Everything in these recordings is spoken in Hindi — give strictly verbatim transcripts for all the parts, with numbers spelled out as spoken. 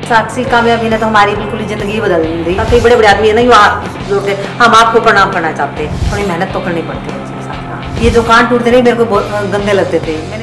साक्षी कामयाबी ने तो हमारी बिल्कुल ही जिंदगी बदल दी। कई बड़े बड़े आदमी है ना जो जो के हम आपको प्रणाम करना चाहते हैं, थोड़ी मेहनत तो करनी पड़ती है। ये जो कान टूटते रहे मेरे को बहुत गंदे लगते थे। मैंने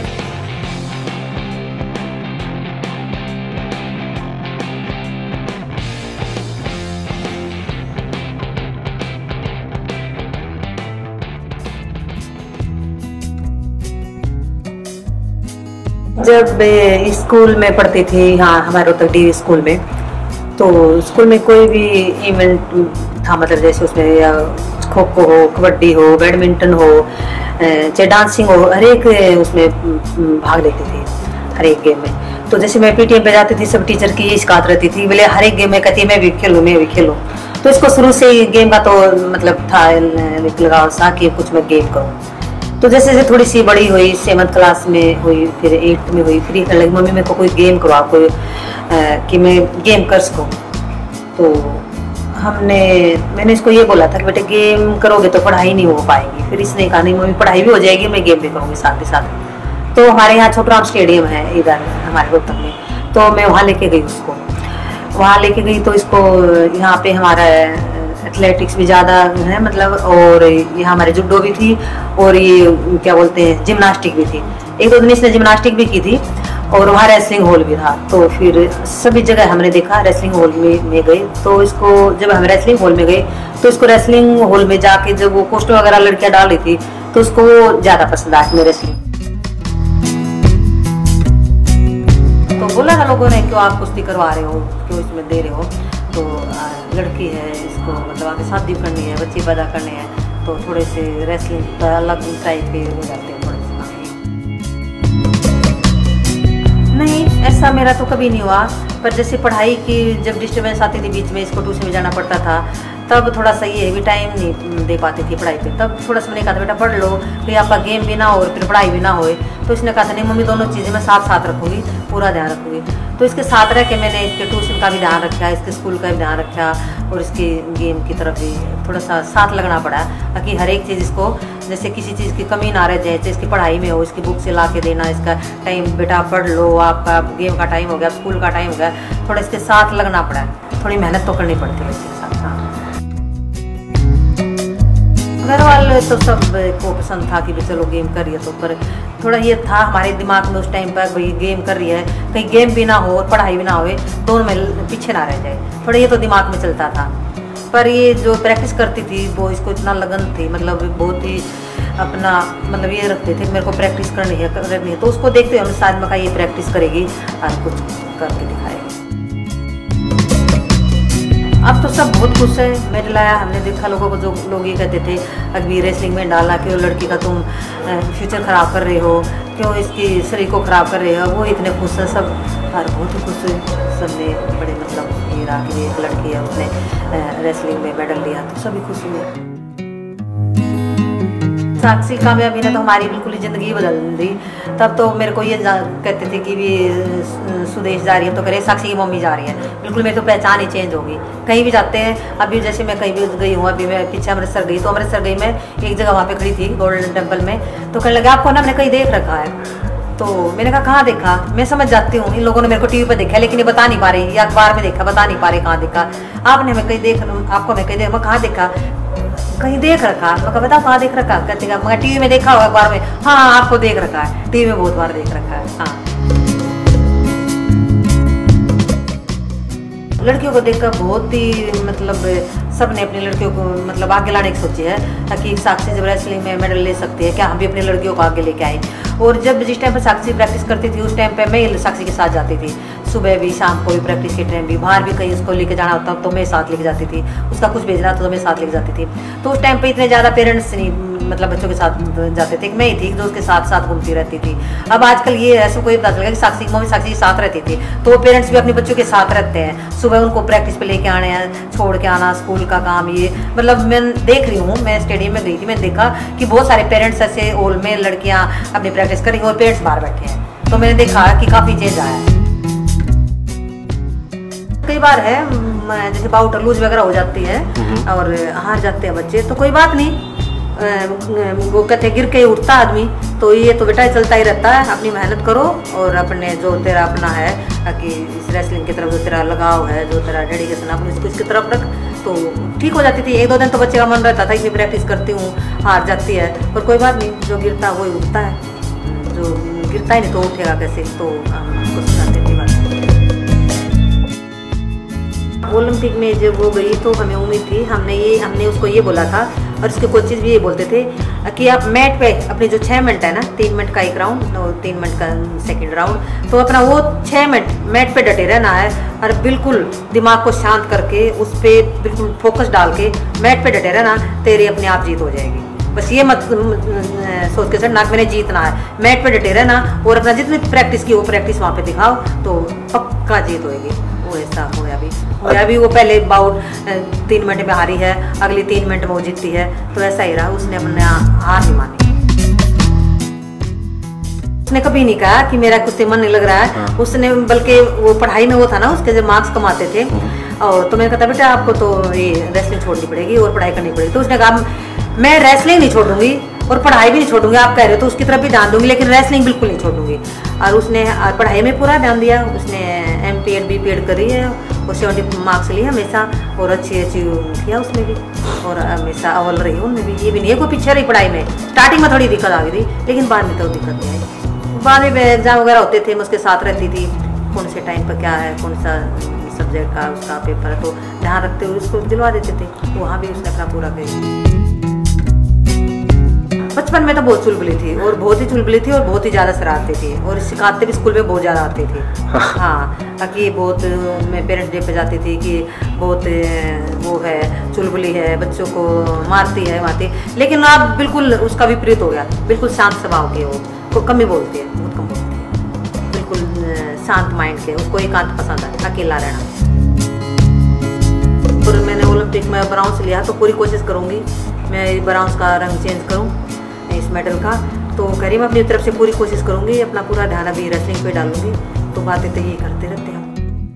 जब स्कूल में पढ़ती थी यहाँ हमारे रोहतक डी स्कूल में, तो स्कूल में कोई भी इवेंट था, मतलब जैसे उसमें या खो खो हो, कबड्डी हो, बैडमिंटन हो, चाहे डांसिंग हो, हर एक उसमें भाग लेती थी हर एक गेम में। तो जैसे मैं पीटीएम पे जाती थी, सब टीचर की ये शिकायत रहती थी, बोले हर एक गेम में कहती मैं भी खेलूँ मैं भी खेलूँ। तो इसको शुरू से ही गेम का तो मतलब था लगाव सा कि कुछ मैं गेम करूँ। तो जैसे जैसे थोड़ी सी बड़ी हुई, सेवन्थ क्लास में हुई, फिर एट्थ में हुई, फिर कहने लगी मम्मी मेरे को कोई गेम करवा, कोई आ, कि मैं गेम कर सकूँ। तो हमने मैंने इसको ये बोला था कि बेटे गेम करोगे तो पढ़ाई नहीं हो पाएगी। फिर इसने कहा नहीं मम्मी पढ़ाई भी हो जाएगी, मैं गेम भी करूँगी साथ ही साथ। तो हमारे यहाँ छोटराम स्टेडियम है इधर हमारे रोहतक में, तो मैं वहाँ लेके गई उसको। वहाँ लेके गई तो इसको यहाँ पे हमारा एथलेटिक्स भी ज़्यादा है मतलब, और ये हमारे जुडो भी थी, और ये क्या बोलते हैं जिम्नास्टिक भी थी। एक दो दिन इसने जिम्नास्टिक भी की थी, और वहाँ रेसलिंग हॉल भी था। तो फिर सभी जगह हमने देखा रेसलिंग हॉल में, में गए। तो इसको जब हम रेसलिंग हॉल में गए तो इसको रेसलिंग हॉल में जाके जब वो पोस्टर वगैरह लड़कियाँ डाल रही थी तो उसको वो ज़्यादा पसंद आया मेरे रेसलिंग। तो बोला था लोगों ने क्यों आप कुश्ती करवा रहे हो, क्यों इसमें दे रहे हो। तो लड़की है, इसको मतलब आगे शादी करनी है, बच्चे पैदा करने हैं, तो थोड़े से रेसलिंग अलग टाइप के हो जाते हैं थोड़े से। नहीं ऐसा मेरा तो कभी नहीं हुआ, पर जैसे पढ़ाई की जब डिस्टर्बेंस आती थी बीच में, इसको ट्यूशन में जाना पड़ता था, तब थोड़ा सा ये भी टाइम नहीं दे पाती थी पढ़ाई पे। तब थोड़ा सा मैंने कहा था बेटा पढ़ लो, फिर आपका गेम भी ना हो फिर पढ़ाई भी ना होए। तो इसने कहा था नहीं मम्मी दोनों चीज़ें मैं साथ साथ रखूँगी, पूरा ध्यान रखूँगी। तो इसके साथ रह के मैंने इसके ट्यूशन का भी ध्यान रखा, इसके स्कूल का भी ध्यान रखा, और इसकी गेम की तरफ भी थोड़ा सा साथ लगना पड़ा, ताकि हर एक चीज़ इसको जैसे किसी चीज़ की कमी ना रह जाए। जैसे इसकी पढ़ाई में हो, इसकी बुक से ला के देना, इसका टाइम बेटा पढ़ लो, आपका गेम का टाइम हो गया, स्कूल का टाइम हो गया, थोड़ा इसके साथ लगना पड़ा है। थोड़ी मेहनत तो करनी पड़ती है इसके साथ। हाँ घर वाले तो सब को पसंद था कि चलो गेम कर रही है, तो पर थोड़ा ये था हमारे दिमाग में उस टाइम पर भाई गेम कर रही है, कहीं गेम भी ना हो और पढ़ाई भी ना हो, दोनों में पीछे ना रह जाए, थोड़ा ये तो दिमाग में चलता था। पर ये जो प्रैक्टिस करती थी वो इसको इतना लगन थी, मतलब बहुत ही अपना मतलब ये रखते थे कि मेरे को प्रैक्टिस करनी है करनी है। तो उसको देखते हुए हमने शायद में कहा ये प्रैक्टिस करेगी और कुछ करके दिखाएगी। अब तो सब बहुत खुश है मेडल आया। हमने देखा लोगों को, जो लोग ये कहते थे अभी रेसलिंग में डाला, क्यों लड़की का तुम फ्यूचर ख़राब कर रहे हो, क्यों इसकी शरीर को ख़राब कर रहे हो, वो इतने खुश है सब, और बहुत ही खुश है सब ने। बड़े मतलब ये रहा कि एक लड़की है उसने रेसलिंग में मेडल लिया, तो सभी खुश हुए। साक्षी कामयाबी ने तो हमारी बिल्कुल ही ज़िंदगी बदल दी। तब तो मेरे को ये कहते थे कि भी सुदेश जा रही है, तो करे साक्षी की मम्मी जा रही है, बिल्कुल मेरी तो पहचान ही चेंज होगी। कहीं भी जाते हैं, अभी जैसे मैं कहीं भी गई हूँ, अभी मैं पीछे अमृतसर गई, तो अमृतसर गई मैं एक जगह वहाँ पे खड़ी थी गोल्डन टेम्पल में, तो कहने लगा आपको ना मैंने कहीं देख रखा है। तो मैंने कहा कहाँ देखा। मैं समझ जाती हूँ इन लोगों ने मेरे को टीवी पर देखा, लेकिन ये बता नहीं पा रही, या अखबार में देखा, बता नहीं पा रही कहाँ देखा। आपने मैं कहीं देख आपको मैं कहीं देख मैं कहाँ देखा, कहीं देख रखा। मैं कहा बताओ कहाँ देख रखा, कहते हैं मैं टीवी में देखा हुआ, अखबार में। हाँ आपको देख रखा है, टीवी में बहुत बार देख रखा है। हाँ लड़कियों को देखकर बहुत ही मतलब सब ने अपनी लड़कियों को मतलब आगे लाने की सोची है, ताकि साक्षी जब रेसलिंग में मेडल ले सकती है, क्या हम भी अपनी लड़कियों को आगे लेके आए। और जब जिस टाइम पर साक्षी प्रैक्टिस करती थी उस टाइम पे मैं साक्षी के साथ जाती थी, सुबह भी शाम को भी प्रैक्टिस के टाइम भी, बाहर भी कहीं उसको लेके जाना होता तो मैं साथ लेके जाती थी, उसका कुछ भेजना तो मैं साथ लेके जाती थी। तो उस टाइम पे इतने ज़्यादा पेरेंट्स नहीं मतलब बच्चों के साथ जाते थे, मैं ही थी जो उसके साथ साथ घूमती रहती थी। अब आजकल ये ऐसा कोई पता चलेगा कि साक्षी की मम्मी साक्षी के साथ रहती थी, तो पेरेंट्स भी अपने बच्चों के साथ रहते हैं, सुबह उनको प्रैक्टिस पे लेके आने हैं, छोड़ के आना, स्कूल का काम, ये मतलब मैं देख रही हूँ। मैं स्टेडियम में गई थी, मैंने देखा कि बहुत सारे पेरेंट्स ऐसे हॉल में लड़कियाँ अपनी प्रैक्टिस करेंगी और पेरेंट्स बाहर बैठे हैं, तो मैंने देखा कि काफ़ी चेंज आया है। कई बार है जैसे बाउट लूज वगैरह हो जाती है और हार जाते हैं बच्चे, तो कोई बात नहीं, वो कहते गिर के उठता आदमी, तो ये तो बेटा चलता ही रहता है, अपनी मेहनत करो और अपने जो तेरा अपना है कि इस रेसलिंग की तरफ जो तेरा लगाव है, जो तेरा डेडिकेशन अपनी इसको इसकी तरफ रख, तो ठीक हो जाती थी। एक दो दिन तो बच्चे का मन रहता था कि प्रैक्टिस करती हूँ, हार जाती है, पर कोई बात नहीं, जो गिरता है वही उठता है, जो गिरता ही नहीं तो उठेगा कैसे, तो उसको सिखाते थे बात। ओलंपिक में जब वो गई तो हमें उम्मीद थी, हमने ये हमने उसको ये बोला था और उसके कोचेज भी ये बोलते थे कि आप मैट पे अपने जो छः मिनट है ना, तीन मिनट का एक राउंड और तीन मिनट का सेकंड राउंड, तो अपना वो छः मिनट मैट पे डटे रहना है और बिल्कुल दिमाग को शांत करके उस पर बिल्कुल फोकस डाल के मैट पे डटे रहना, तेरी अपने आप जीत हो जाएगी। बस ये मत सोच के चढ़ना मैंने जीतना है, मैट पे डटे रहना और अपना जितनी प्रैक्टिस की वो प्रैक्टिस वहाँ पे दिखाओ तो पक्का जीत होएगी। वो ऐसा होया भी होया भी वो पहले बाउट तीन मिनट में हारी है, अगली तीन मिनट में वो जीतती है, तो ऐसा ही रहा, उसने अपने हार नहीं मानी। उसने कभी नहीं कहा कि मेरा कुछ मन नहीं लग रहा है, उसने बल्कि वो पढ़ाई में वो था ना, उसके जब मार्क्स कमाते थे और तो मैंने कहा बेटा आपको तो ये रेसलिंग छोड़नी पड़ेगी और पढ़ाई करनी पड़ेगी, तो उसने कहा मैं रेसलिंग नहीं छोड़ूंगी और पढ़ाई भी नहीं छोड़ूंगी, आप कह रहे हो तो उसकी तरफ भी ध्यान दूंगी, लेकिन रेसलिंग बिल्कुल नहीं छोड़ूंगी। और उसने पढ़ाई में पूरा ध्यान दिया, उसने M P Ed B P Ed करी है और सेवेंटी मार्क्स लिए हमेशा और अच्छी अच्छी किया उसने भी और हमेशा अव्वल रही उनमें भी। ये भी नहीं है कोई पीछे रही पढ़ाई में, स्टार्टिंग में थोड़ी दिक्कत आ गई थी लेकिन बाद में तो दिक्कत नहीं आई। बाद में एग्जाम वगैरह होते थे, मैं उसके साथ रहती थी, कौन से टाइम पर क्या है, कौन सा सब्जेक्ट का उसका पेपर है, तो ध्यान रखते हुए उसको दिलवा देते थे, वहाँ भी उसने अपना पूरा किया। बचपन में तो बहुत चुलबुली थी और बहुत ही चुलबुली थी और बहुत ही ज़्यादा शरारती थी और सिखाते भी स्कूल में बहुत ज़्यादा आती थी। हाँ कि बहुत मैं पेरेंट्स डे पे जाती थी कि बहुत वो है चुलबुली है, बच्चों को मारती है मारती, लेकिन अब बिल्कुल उसका विपरीत हो गया, बिल्कुल शांत स्वभाव के, वो को कम ही बोलती है, बहुत कम बोलती है, बिल्कुल शांत माइंड के, उसको एकांत पसंद है, अकेला रहना। और मैंने ओलंपिक में ब्राउन्स लिया तो पूरी कोशिश करूँगी मैं ब्राउन्स का रंग चेंज करूँ इस मेडल का, तो कह रही मैं अपनी तरफ से पूरी कोशिश करूँगी, अपना पूरा ध्यान अभी रेसलिंग पे डालूंगी, तो बातें तो यही करते रहते हैं।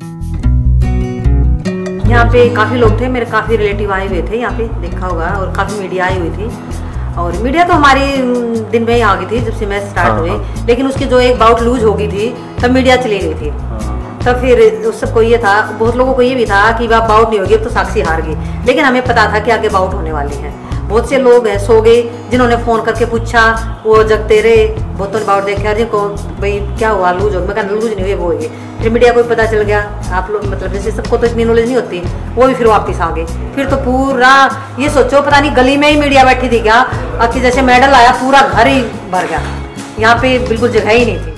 यहाँ पे काफ़ी लोग थे, मेरे काफ़ी रिलेटिव आए हुए थे, यहाँ पे देखा होगा, और काफ़ी मीडिया आई हुई थी और मीडिया तो हमारी दिन में ही आ गई थी जब से मैच स्टार्ट हुए, लेकिन उसकी जो एक बाउट लूज हो गई थी तब मीडिया चली गई थी। तो फिर उस सबको ये था, बहुत लोगों को ये भी था कि वह बाउट नहीं होगी तो साक्षी हार गई, लेकिन हमें पता था कि आगे बाउट होने वाली है। बहुत से लोग हैं सो गए जिन्होंने फ़ोन करके पूछा, वो जगते रहे, बहुतों ने बाउट देखा, जिनको भाई क्या हुआ लूज हो, मैं कहा लूज नहीं हुई वो हुई। फिर मीडिया को पता चल गया, आप लोग मतलब जैसे सबको तो इतनी नॉलेज नहीं होती, वो भी फिर वापस आ गए। फिर तो पूरा ये सोचो पता नहीं गली में ही मीडिया बैठी थी क्या, कि जैसे मेडल आया पूरा घर ही भर गया, यहाँ पे बिल्कुल जगह ही नहीं थी।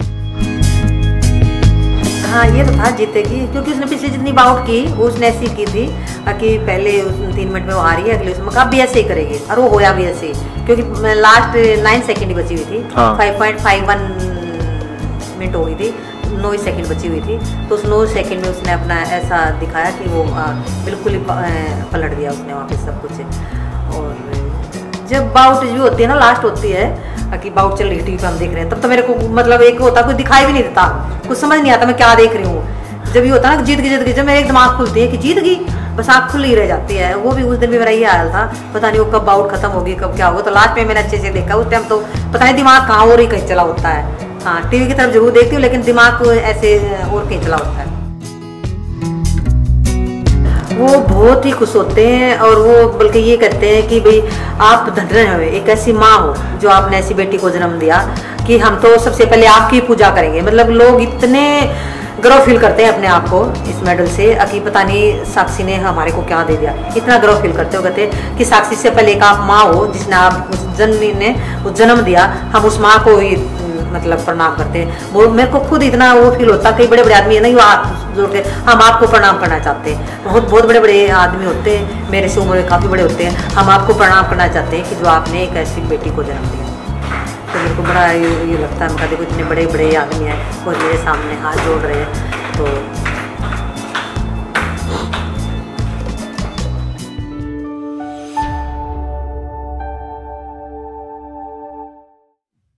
हाँ ये तो था जीतेगी, क्योंकि उसने पिछली जितनी बाउट की उसने ऐसी की थी कि पहले तीन मिनट में वो आ रही है, अगले उसमें कहा भी ऐसे ही करेगी और वो होया भी ऐसे ही, क्योंकि लास्ट नाइन सेकंड ही बची हुई थी, five point five one minute हो गई थी, नौ सेकंड बची हुई थी, तो उस नौ सेकंड में उसने अपना ऐसा दिखाया कि वो आ, बिल्कुल ही पलट दिया उसने वहाँ पे सब कुछ। और जब बाउट जो होती है ना लास्ट होती है कि बाउट चल रही टीवी पे हम देख रहे हैं, तब तो मेरे को मतलब एक होता कुछ दिखाई भी नहीं देता, कुछ समझ नहीं आता मैं क्या देख रही हूँ। जब ये होता ना जीत गई जीत गई, जब मेरे एक दिमाग खुलती है कि जीत गई, बस आँख खुली रह जाती है। वो भी उस दिन भी मेरा ये हाल था, पता नहीं वो कब बाउट खत्म होगी कब क्या होगा, तो लास्ट में मैंने अच्छे से देखा, उस टाइम तो पता नहीं दिमाग कहाँ और ही कहीं चला होता है। हाँ टीवी की तरफ जरूर देखती हूँ लेकिन दिमाग ऐसे और कहीं चला होता है। वो बहुत ही खुश होते हैं और वो बल्कि ये कहते हैं कि भाई आप धन्य हो, एक ऐसी माँ हो जो आपने ऐसी बेटी को जन्म दिया कि हम तो सबसे पहले आपकी पूजा करेंगे। मतलब लोग इतने गर्व फील करते हैं अपने आप को इस मेडल से कि पता नहीं साक्षी ने हमारे को क्या दे दिया, इतना गर्व फील करते हो, कहते हैं कि साक्षी से पहले एक आप माँ हो जिसने आप उस जननी ने उस जन्म दिया, हम उस माँ को ही मतलब प्रणाम करते हैं। वो मेरे को खुद इतना वो फील होता, कई बड़े बड़े आदमी है ना वो हाथ जोड़ के हम आपको प्रणाम करना चाहते हैं, बहुत बहुत बड़े बड़े आदमी होते हैं, मेरे से उम्र काफ़ी बड़े होते हैं, हम आपको प्रणाम करना चाहते हैं कि जो आपने एक ऐसी बेटी को जन्म दिया। तो मेरे को बड़ा ये, ये लगता है, मैं देखो इतने बड़े बड़े आदमी हैं और मेरे सामने हाथ जोड़ रहे हैं, तो